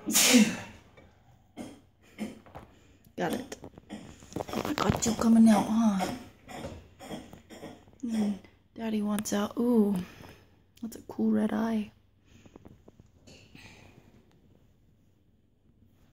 Got it. Oh, I got two coming out, huh? And Daddy wants out. Ooh, that's a cool red eye.